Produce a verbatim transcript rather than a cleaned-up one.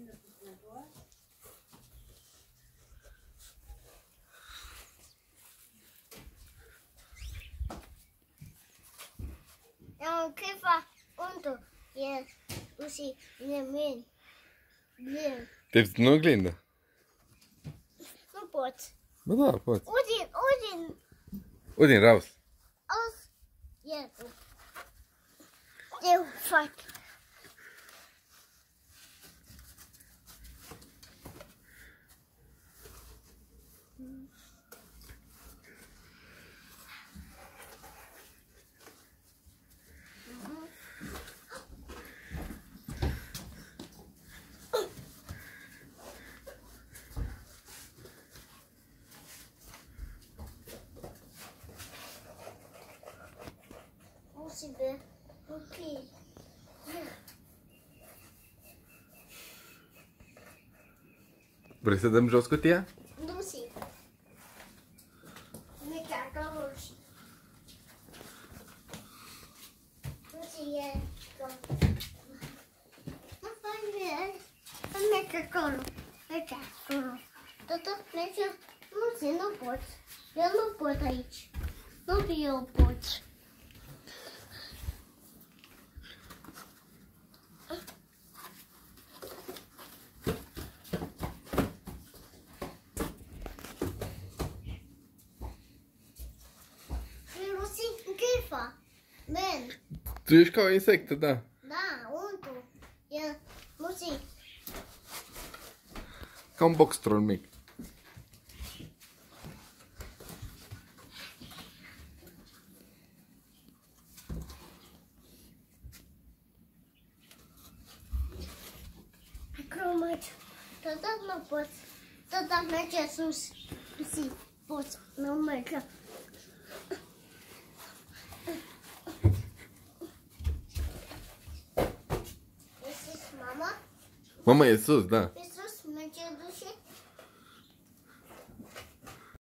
Eu câteva unde e uși nimeni. Te în oglindă? Nu pot. Bă, da, poți. Udin, Udin. Udin, raus. Aus. E tu. Eu fac. Себе. Окей. Vrei să dăm jos cutia? Nu știu. Nu chiar că roșii. Nu știu e că... Nu faci să merg acolo. Mergi acolo. Totul merge. Nu știu, nu pot. Eu nu pot aici. Nu eu pot. Ben. Tu ești ca o insectă, da. Da, untul. E, nu știu. Ca un box troll mic. Acolo merge. Tot nu pot. Tot merge sus. Si, pot. Nu merge. Mama? Mama e sus, da.